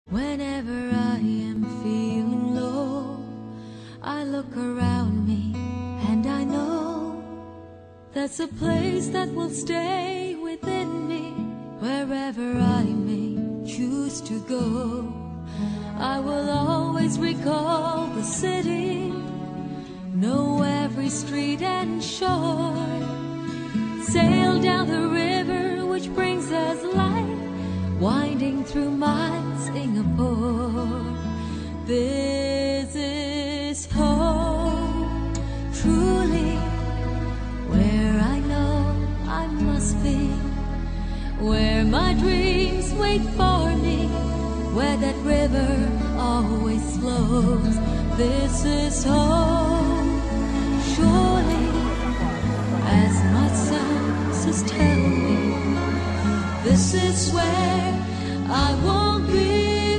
Whenever I am feeling low, I look around me and I know that's a place that will stay within me. Wherever I may choose to go, I will always recall the city, know every street and shore, sail down the river which brings us life, winding through my Singapore. This is home, truly, where I know I must be, where my dreams wait for me, where that river always flows. This is home, surely, as my senses tell me. This is where I won't be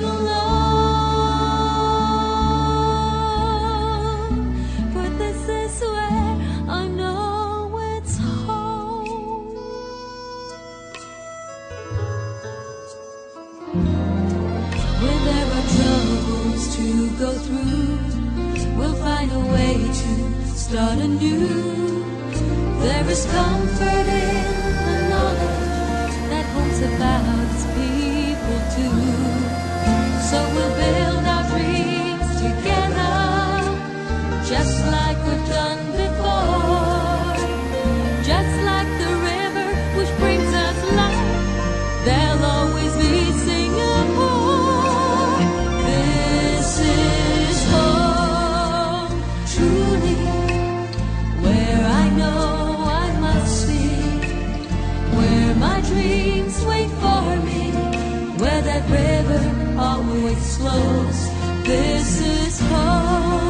alone, for this is where I know it's home. When there are troubles to go through, we'll find a way to start anew. There is comfort in the knowledge that home's about its people too. So we'll build our dreams together, just like we've done before. Just like the river which brings us life, there'll always be Singapore. This is home, truly, where I know I must be, where my dreams wait for me, where that river always flows. This is home.